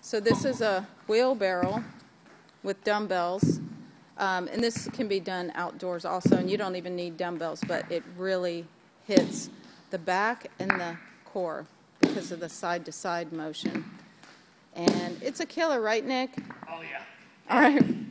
So this is a wheelbarrow with dumbbells, and this can be done outdoors also, and you don't even need dumbbells, but it really hits the back and the core because of the side-to-side motion. And it's a killer, right, Nick? Oh, yeah. All right.